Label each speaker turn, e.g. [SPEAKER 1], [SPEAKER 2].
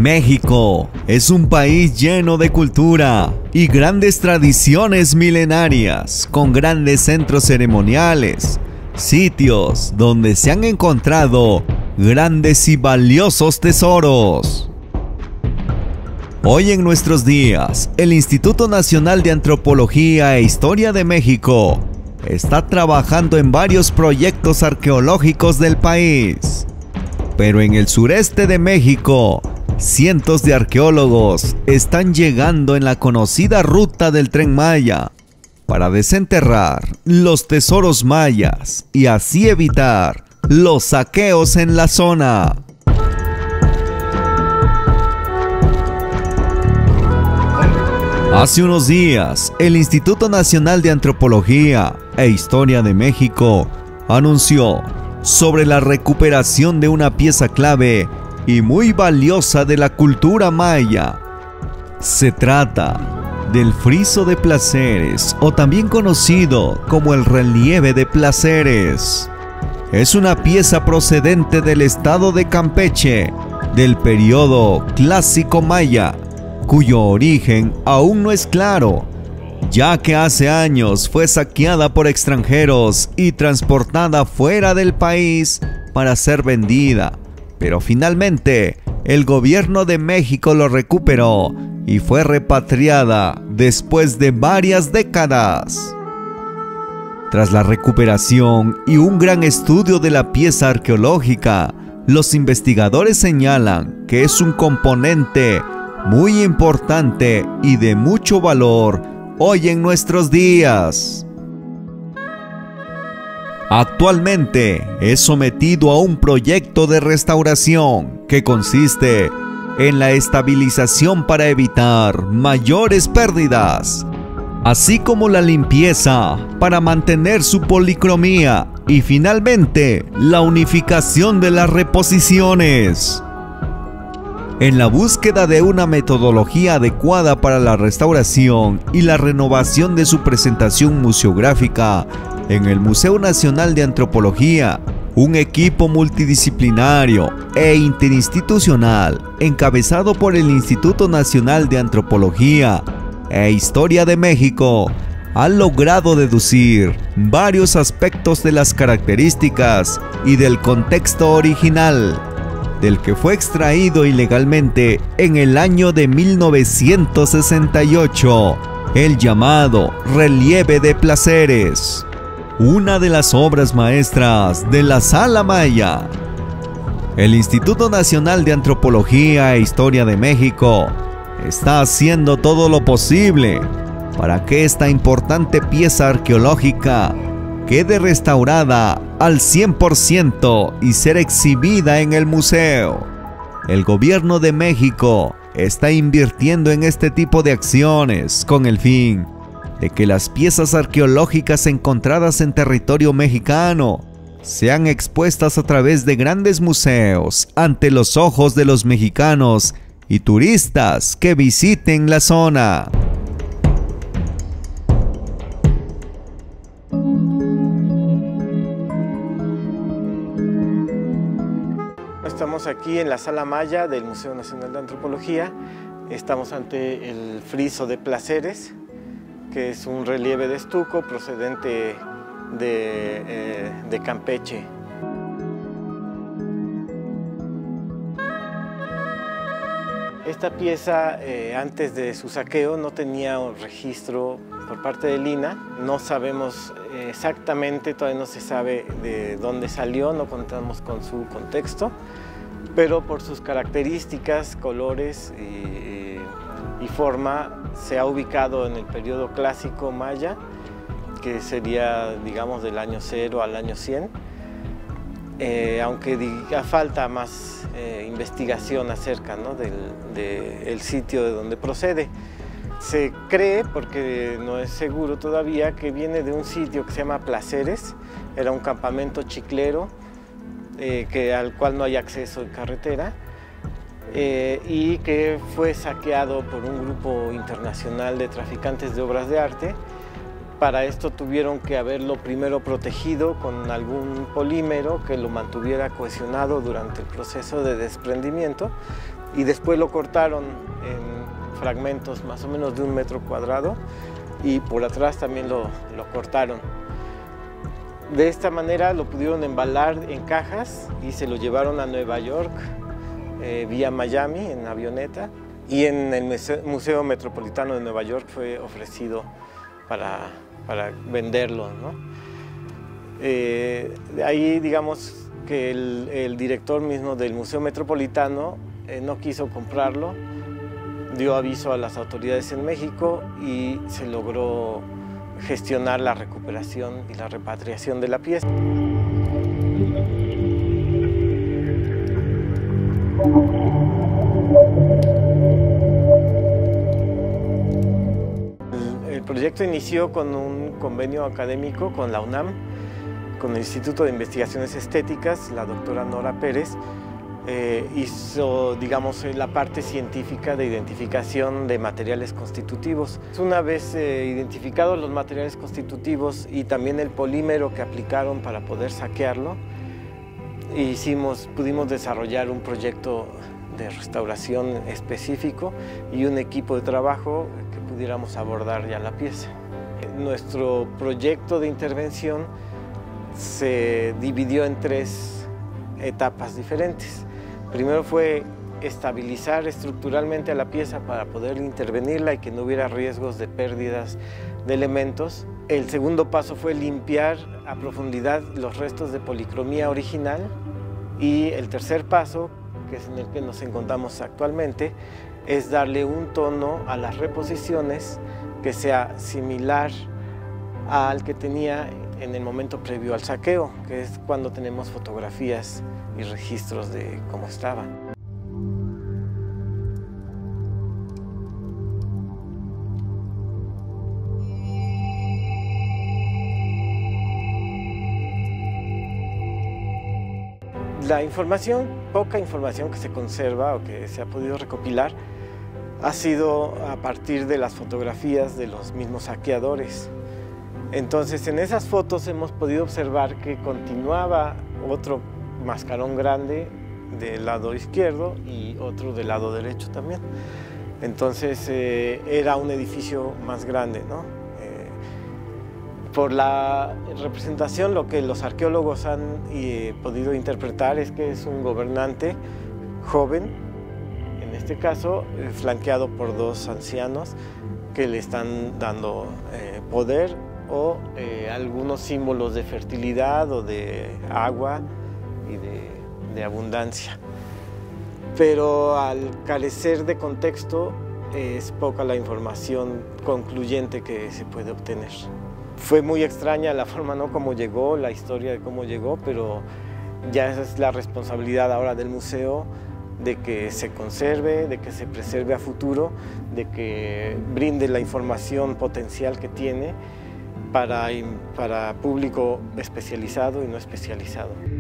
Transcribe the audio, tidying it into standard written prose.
[SPEAKER 1] México es un país lleno de cultura y grandes tradiciones milenarias, con grandes centros ceremoniales, sitios donde se han encontrado grandes y valiosos tesoros. Hoy en nuestros días, el Instituto Nacional de Antropología e Historia de México está trabajando en varios proyectos arqueológicos del país. Pero en el sureste de México, cientos de arqueólogos están llegando en la conocida ruta del Tren Maya para desenterrar los tesoros mayas y así evitar los saqueos en la zona. Hace unos días, el Instituto Nacional de Antropología e Historia de México anunció sobre la recuperación de una pieza clave y muy valiosa de la cultura maya. Se trata del friso de Placeres, o también conocido como el relieve de Placeres. Es una pieza procedente del estado de Campeche, del periodo clásico maya, cuyo origen aún no es claro, ya que hace años fue saqueada por extranjeros y transportada fuera del país para ser vendida. Pero finalmente, el gobierno de México lo recuperó y fue repatriada después de varias décadas. Tras la recuperación y un gran estudio de la pieza arqueológica, los investigadores señalan que es un componente muy importante y de mucho valor hoy en nuestros días. Actualmente es sometido a un proyecto de restauración que consiste en la estabilización para evitar mayores pérdidas, así como la limpieza para mantener su policromía y finalmente la unificación de las reposiciones. En la búsqueda de una metodología adecuada para la restauración y la renovación de su presentación museográfica, en el Museo Nacional de Antropología, un equipo multidisciplinario e interinstitucional encabezado por el Instituto Nacional de Antropología e Historia de México ha logrado deducir varios aspectos de las características y del contexto original del que fue extraído ilegalmente en el año de 1968, el llamado relieve de Placeres, una de las obras maestras de la Sala Maya. El Instituto Nacional de Antropología e Historia de México está haciendo todo lo posible para que esta importante pieza arqueológica quede restaurada al 100% y ser exhibida en el museo. El gobierno de México está invirtiendo en este tipo de acciones con el fin de que las piezas arqueológicas encontradas en territorio mexicano sean expuestas a través de grandes museos ante los ojos de los mexicanos y turistas que visiten la zona.
[SPEAKER 2] Estamos aquí en la Sala Maya del Museo Nacional de Antropología. Estamos ante el friso de Placeres, que es un relieve de estuco procedente de Campeche. Esta pieza, antes de su saqueo, no tenía un registro por parte del INAH. No sabemos exactamente, todavía no se sabe de dónde salió, no contamos con su contexto, pero por sus características, colores y forma, se ha ubicado en el periodo clásico maya, que sería, digamos, del año 0 al año 100, aunque falta más investigación acerca, ¿no?, del sitio de donde procede. Se cree, porque no es seguro todavía, que viene de un sitio que se llama Placeres. Era un campamento chiclero al cual no hay acceso en carretera, y que fue saqueado por un grupo internacional de traficantes de obras de arte. Para esto tuvieron que haberlo primero protegido con algún polímero que lo mantuviera cohesionado durante el proceso de desprendimiento, y después lo cortaron en fragmentos más o menos de 1 metro cuadrado y por atrás también lo cortaron. De esta manera lo pudieron embalar en cajas y se lo llevaron a Nueva York vía Miami en avioneta, y en el Museo Metropolitano de Nueva York fue ofrecido para venderlo, ¿no? Ahí digamos que el director mismo del Museo Metropolitano no quiso comprarlo, dio aviso a las autoridades en México y se logró gestionar la recuperación y la repatriación de la pieza. El proyecto inició con un convenio académico con la UNAM, con el Instituto de Investigaciones Estéticas. La doctora Nora Pérez hizo, digamos, la parte científica de identificación de materiales constitutivos. Una vez identificados los materiales constitutivos y también el polímero que aplicaron para poder saquearlo, pudimos desarrollar un proyecto de restauración específico y un equipo de trabajo que pudiéramos abordar ya la pieza. Nuestro proyecto de intervención se dividió en 3 etapas diferentes. Primero fue estabilizar estructuralmente a la pieza para poder intervenirla y que no hubiera riesgos de pérdidas de elementos. El segundo paso fue limpiar a profundidad los restos de policromía original, y el tercer paso, que es en el que nos encontramos actualmente, es darle un tono a las reposiciones que sea similar al que tenía en el momento previo al saqueo, que es cuando tenemos fotografías y registros de cómo estaba. La información, poca información que se conserva o que se ha podido recopilar, ha sido a partir de las fotografías de los mismos saqueadores. Entonces, en esas fotos hemos podido observar que continuaba otro mascarón grande del lado izquierdo y otro del lado derecho también. Entonces, era un edificio más grande, ¿no? Por la representación, lo que los arqueólogos han podido interpretar es que es un gobernante joven, en este caso flanqueado por 2 ancianos que le están dando poder o algunos símbolos de fertilidad o de agua y de abundancia. Pero al carecer de contexto, es poca la información concluyente que se puede obtener. Fue muy extraña la forma, ¿no?, cómo llegó, la historia de cómo llegó, pero ya esa es la responsabilidad ahora del museo, de que se conserve, de que se preserve a futuro, de que brinde la información potencial que tiene para público especializado y no especializado.